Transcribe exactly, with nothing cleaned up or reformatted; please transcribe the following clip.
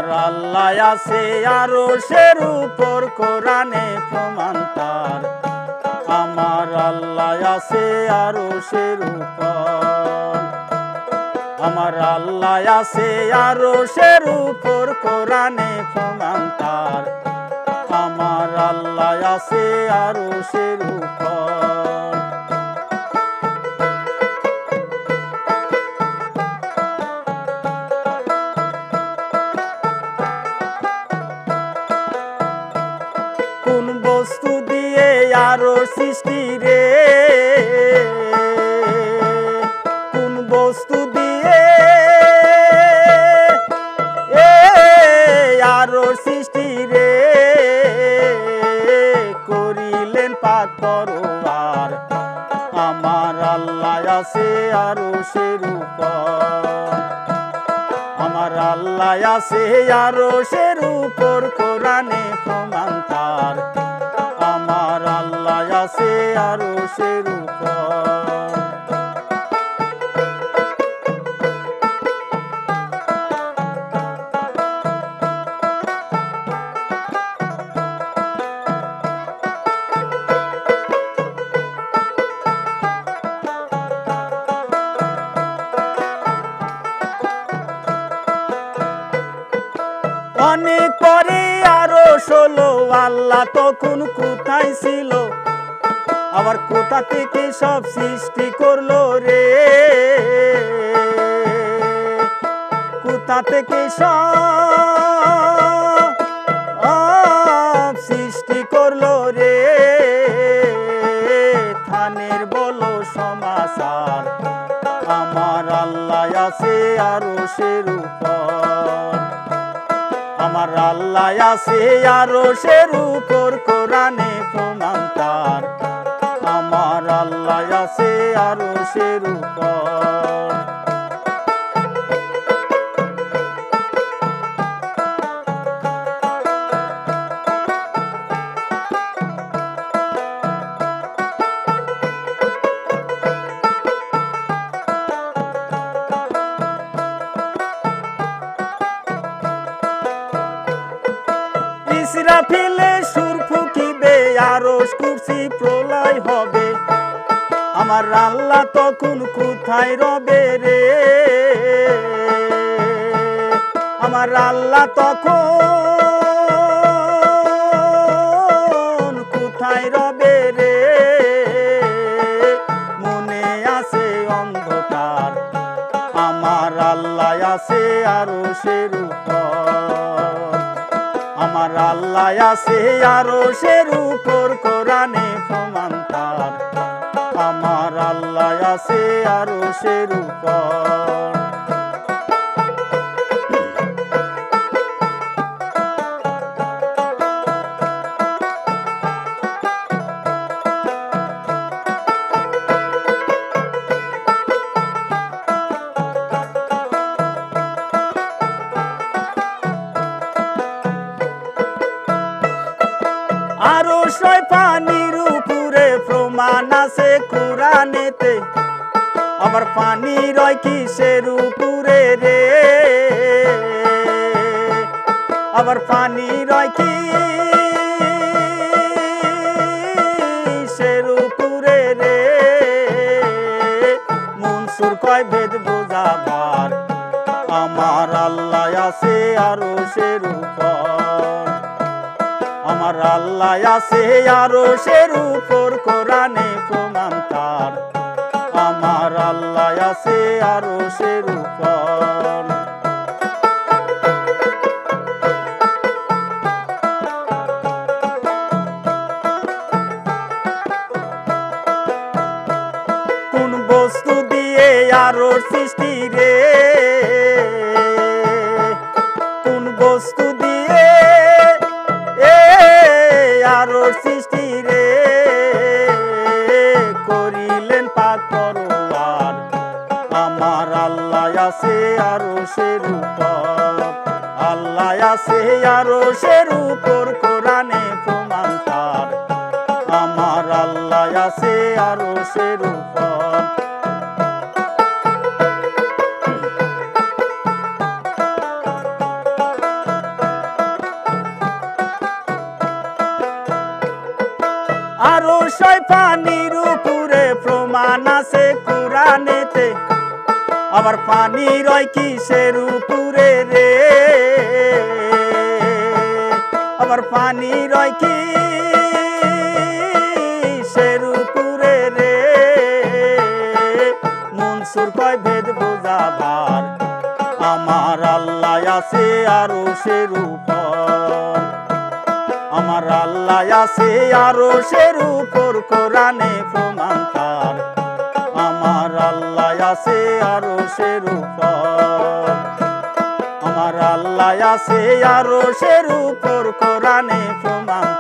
আল্লাহ আছে আরশের উপর কোরআনে প্রমাণ তার। আমার আল্লাহ আছে আরশের উপর, আমার আল্লাহ আছে আরশের উপর কোরআনে প্রমাণ তার। আমার আল্লাহ আছে আরশের উপর। কোন বস্তু দিয়ে আরশ সৃষ্টি রে, কোন বস্তু দিয়ে এ আরশ সৃষ্টি রে, করিলেন পাক পরওয়ার। আমার আল্লাহ আছে আরশের উপর, আমার আল্লাহ আছে আরশের উপর কোরআনে প্রমাণ তার। আমার আল্লাহ আছে আরশের উপর। অনেক পরে আরশ হলো, আল্লাহ তখন কোথায় ছিল, আবার কোথা থেকে সব সৃষ্টি করলো রে, কোথা থেকে সব সৃষ্টি করলো রে, থানের বলো সমাচার। আমার আল্লাহ আছে আরশের উপর, আমার আল্লাহ আছে আরশের উপর কোরআনে প্রমাণ তার। আমার আল্লাহ আছে আরশের উপর। ইসরাফিলে সুর ফুঁকিবে, আরশ কুরসি প্রলয় হবে। আমার আল্লাহ তখন কোথায় রবে রে, আমার আল্লাহ তখন কোথায় রবে রে, মনে আছে অন্ধকার। আমার আল্লাহ আছে আরশের উপর, আমার আল্লাহ আছে আরশের উপর কোরআনে প্রমাণ তার। আমার আল্লাহ আছে আরশের উপর। আরশ হয় পানির উপরে, প্রমাণ আছে কোরআনেতে, আবার পানি রয় কিসের উপরে রে, আবার পানি রয় কিসের উপরে রে, মনসুর কয় ভেদ বোঝাবার। আমার আল্লাহ আছে আরশের উপর, আমার আল্লাহ আছে আরশের উপর কোরআনে প্রমাণ তার। আমার আল্লাহ আছে আরশের উপর। কোন বস্তু দিয়ে আরশ সৃষ্টি রে, কোন বস্তু দিয়ে এ আরশ সৃষ্টি রে, করিলেন পাক পরওয়ার। আমার আল্লাহ আছে আরশের উপর, আল্লাহ আছে আরশের উপর কোরআনে প্রমাণ তার। আমার আল্লাহ আছে আরশের উপর। আবার পানি রয় কিসের উপরে রে, আবার পানি রয় কিসের উপরে রে, মনসুর কয় ভেদ বোঝাবার আমার আল্লাহ আছে আরশের উপর, আমার আল্লাহ আছে আরশের উপর, কোরআনে প্রমাণ তার আমার আল্লাহ আছে আরশের উপর, আমার আল্লাহ আছে আরশের উপর, কোরআনে প্রমাণ